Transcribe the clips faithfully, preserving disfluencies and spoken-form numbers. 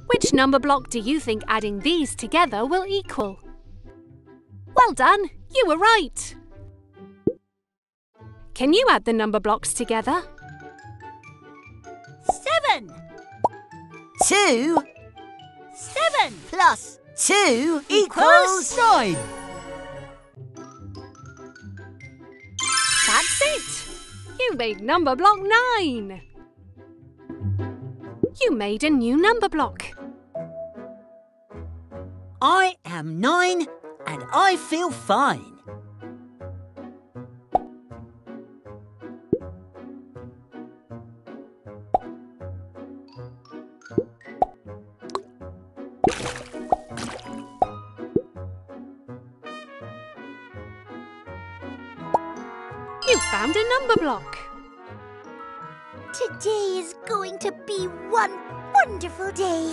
Which number block do you think adding these together will equal? Well done, you were right. Can you add the number blocks together? Seven. Two Seven. plus two equals nine. That's it! You made number block nine. You made a new number block. I am nine and I feel fine. You found a number block. Today is going to be one wonderful day.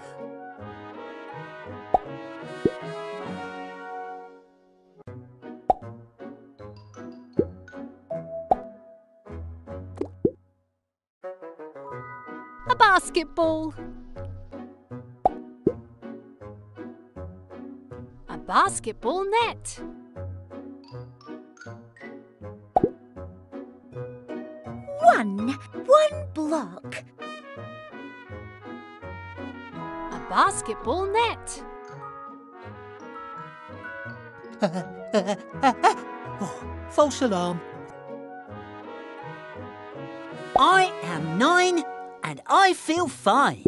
A basketball. A basketball net. One. One block. A basketball net. Oh, false alarm. I am nine and I feel fine.